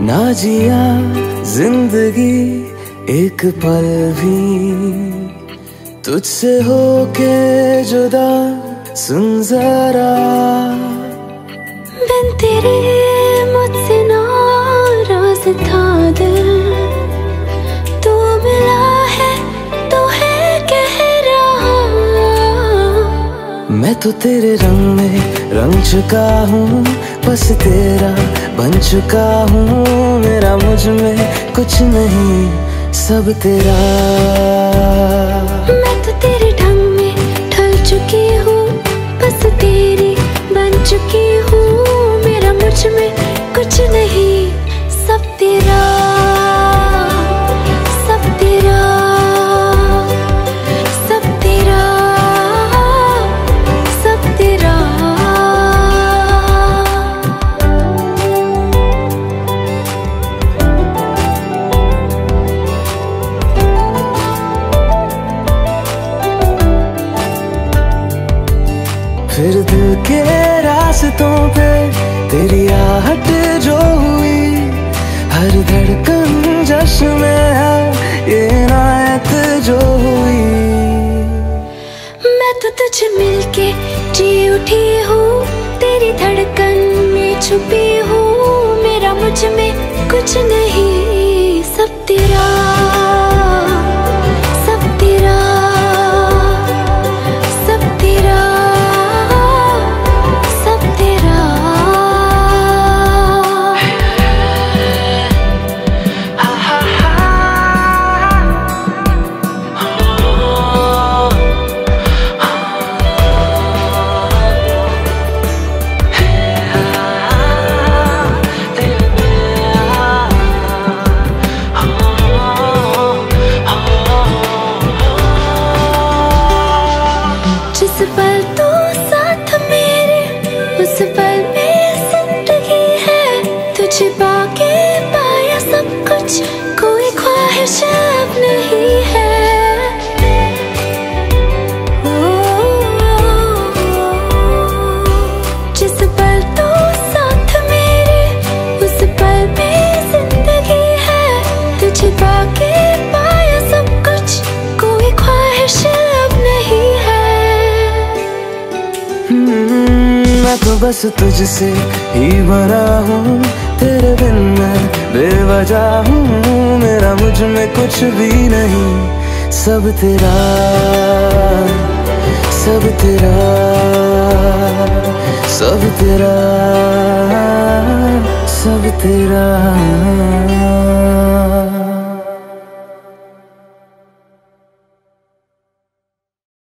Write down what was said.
ना जिया जिंदगी एक पल भी तुझसे होके जुदा, सुन जरा बिन तेरे मुझसे नाराज था दिल, तू मिला है तो है कह रहा। मैं तो तेरे रंग में रंग चुका हूँ, बस तेरा बन चुका हूँ। मेरा मुझ में कुछ नहीं, सब तेरा। मैं तो तेरे ढंग में ढल चुकी हूँ, बस तेरी बन चुकी हूँ। मेरा मुझ में कुछ नहीं, सब तेरा, सब तेरा, सब तेरा, सब तेरा। फिर दिल के रास्तों पे तेरी आहट जो हुई, हर धड़कन जश्न में है ये इनायत जो हुई। मैं तो तुझे मिलके जी उठी हूँ, तेरी धड़कन में छुपी हूँ। मेरा मुझ में कुछ नहीं, सब तेरा, सब तेरा, सब तेरा, सब तेरा। जिस पल तू साथ मेरे, उस पल में जिंदगी है। तुझे पाके पाया सब कुछ, कोई ख्वाहिश अब नहीं है। जिस पल तू साथ मेरे, उस पल में जिंदगी है। तुझे पाके पाया सब कुछ, कोई ख्वाहिश अब नहीं है। मैं तो बस तुझसे ही बना हूँ, तेरे बिन मैं बेवजह हूँ। मेरा मुझ में कुछ भी नहीं, सब तेरा, सब तेरा, सब तेरा, सब तेरा।